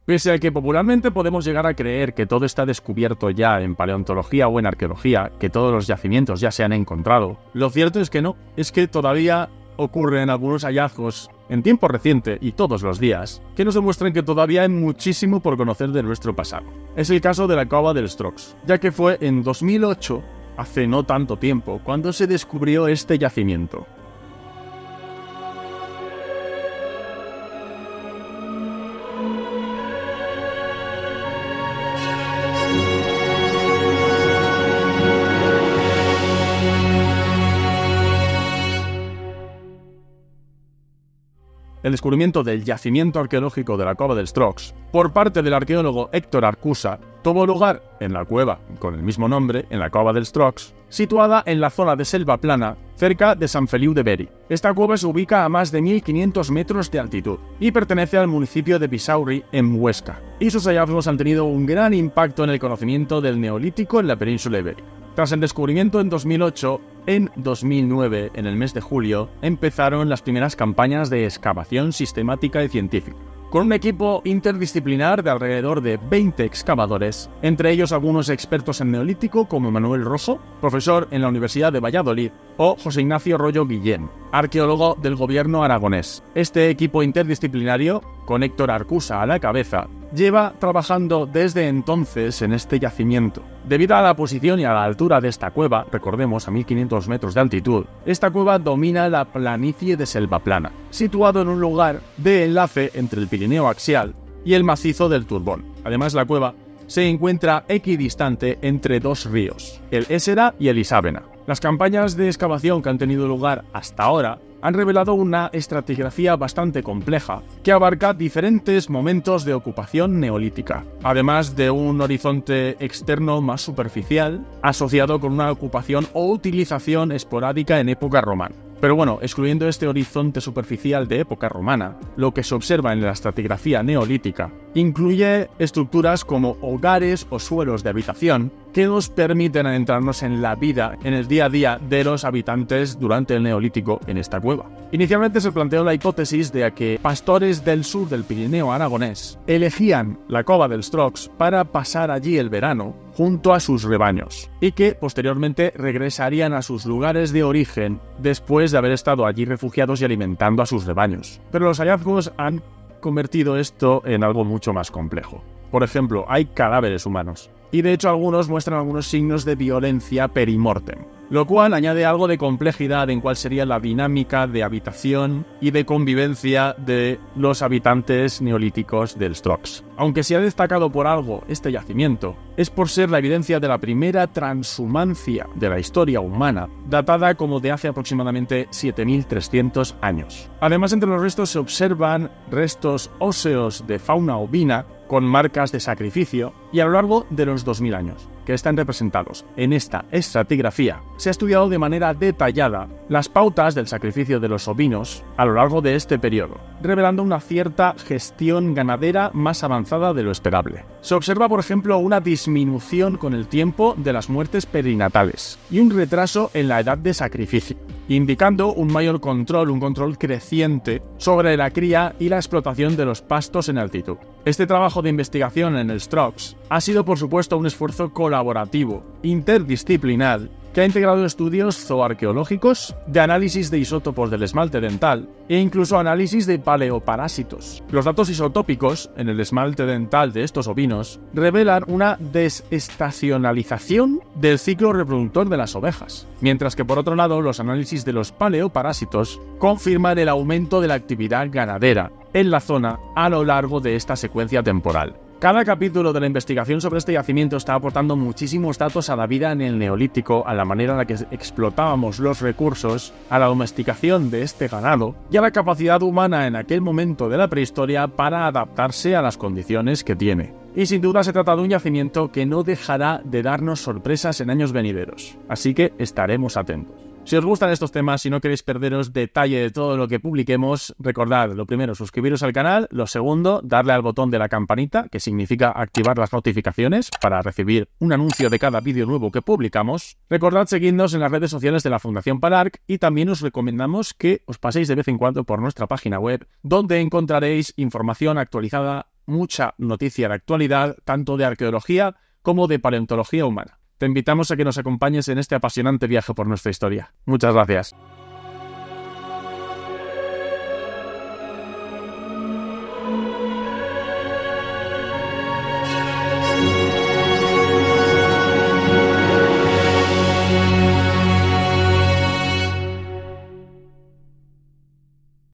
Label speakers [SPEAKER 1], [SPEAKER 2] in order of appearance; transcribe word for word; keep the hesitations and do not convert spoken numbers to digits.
[SPEAKER 1] Pese a que popularmente podemos llegar a creer que todo está descubierto ya en paleontología o en arqueología, que todos los yacimientos ya se han encontrado, lo cierto es que no, es que todavía ocurren algunos hallazgos en tiempo reciente y todos los días que nos demuestran que todavía hay muchísimo por conocer de nuestro pasado. Es el caso de la Cova dels Trocs, ya que fue en dos mil ocho, hace no tanto tiempo, cuando se descubrió este yacimiento. El descubrimiento del yacimiento arqueológico de la Cova dels Trocs por parte del arqueólogo Héctor Arcusa tuvo lugar en la cueva con el mismo nombre, en la Cova dels Trocs, situada en la zona de selva plana cerca de Sant Feliu de Beri. Esta cueva se ubica a más de mil quinientos metros de altitud y pertenece al municipio de Bisauri, en Huesca, y sus hallazgos han tenido un gran impacto en el conocimiento del Neolítico en la península ibérica. Tras el descubrimiento en dos mil ocho, en dos mil nueve, en el mes de julio, empezaron las primeras campañas de excavación sistemática y científica, con un equipo interdisciplinar de alrededor de veinte excavadores, entre ellos algunos expertos en Neolítico como Manuel Rosso, profesor en la Universidad de Valladolid, o José Ignacio Rollo Guillén, arqueólogo del gobierno aragonés. Este equipo interdisciplinario, con Héctor Arcusa a la cabeza, lleva trabajando desde entonces en este yacimiento. Debido a la posición y a la altura de esta cueva, recordemos a mil quinientos metros de altitud, esta cueva domina la planicie de selva plana, situado en un lugar de enlace entre el Pirineo axial y el macizo del Turbón. Además, la cueva se encuentra equidistante entre dos ríos, el Ésera y el Isábena. Las campañas de excavación que han tenido lugar hasta ahora han revelado una estratigrafía bastante compleja que abarca diferentes momentos de ocupación neolítica, además de un horizonte externo más superficial asociado con una ocupación o utilización esporádica en época romana. Pero bueno, excluyendo este horizonte superficial de época romana, lo que se observa en la estratigrafía neolítica incluye estructuras como hogares o suelos de habitación que nos permiten adentrarnos en la vida en el día a día de los habitantes durante el Neolítico en esta cueva. Inicialmente se planteó la hipótesis de que pastores del sur del Pirineo aragonés elegían la Cova dels Trocs para pasar allí el verano junto a sus rebaños y que posteriormente regresarían a sus lugares de origen después de haber estado allí refugiados y alimentando a sus rebaños. Pero los hallazgos han convertido esto en algo mucho más complejo. Por ejemplo, hay cadáveres humanos, y de hecho algunos muestran algunos signos de violencia perimortem, lo cual añade algo de complejidad en cuál sería la dinámica de habitación y de convivencia de los habitantes neolíticos dels Trocs. Aunque se ha destacado por algo este yacimiento, es por ser la evidencia de la primera transhumancia de la historia humana, datada como de hace aproximadamente siete mil trescientos años. Además, entre los restos se observan restos óseos de fauna ovina con marcas de sacrificio, y a lo largo de los dos mil años que están representados en esta estratigrafía, se ha estudiado de manera detallada las pautas del sacrificio de los ovinos a lo largo de este periodo, revelando una cierta gestión ganadera más avanzada de lo esperable. Se observa, por ejemplo, una disminución con el tiempo de las muertes perinatales y un retraso en la edad de sacrificio, indicando un mayor control, un control creciente sobre la cría y la explotación de los pastos en altitud. Este trabajo de investigación en els Trocs ha sido, por supuesto, un esfuerzo colaborativo, interdisciplinar, que ha integrado estudios zooarqueológicos, de análisis de isótopos del esmalte dental e incluso análisis de paleoparásitos. Los datos isotópicos en el esmalte dental de estos ovinos revelan una desestacionalización del ciclo reproductor de las ovejas, mientras que por otro lado los análisis de los paleoparásitos confirman el aumento de la actividad ganadera en la zona a lo largo de esta secuencia temporal. Cada capítulo de la investigación sobre este yacimiento está aportando muchísimos datos a la vida en el Neolítico, a la manera en la que explotábamos los recursos, a la domesticación de este ganado y a la capacidad humana en aquel momento de la prehistoria para adaptarse a las condiciones que tiene. Y sin duda se trata de un yacimiento que no dejará de darnos sorpresas en años venideros, así que estaremos atentos. Si os gustan estos temas y no queréis perderos detalle de todo lo que publiquemos, recordad, lo primero, suscribiros al canal, lo segundo, darle al botón de la campanita, que significa activar las notificaciones para recibir un anuncio de cada vídeo nuevo que publicamos. Recordad seguirnos en las redes sociales de la Fundación Palarc y también os recomendamos que os paséis de vez en cuando por nuestra página web, donde encontraréis información actualizada mucha noticia de actualidad, tanto de arqueología como de paleontología humana. Te invitamos a que nos acompañes en este apasionante viaje por nuestra historia. Muchas gracias.